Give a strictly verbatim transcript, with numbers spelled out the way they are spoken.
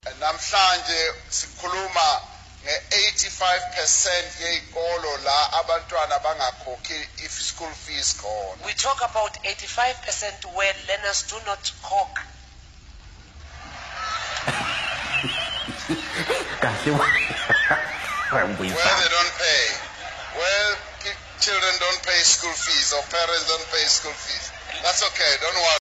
Namhlanje sikhuluma nge-eighty-five percent yeyikolo la abantwana bangakhokhi if school fees khona. We talk about eighty-five percent where learners do not cock. Where they don't pay. Where children don't pay school fees or parents don't pay school fees. That's okay, don't worry.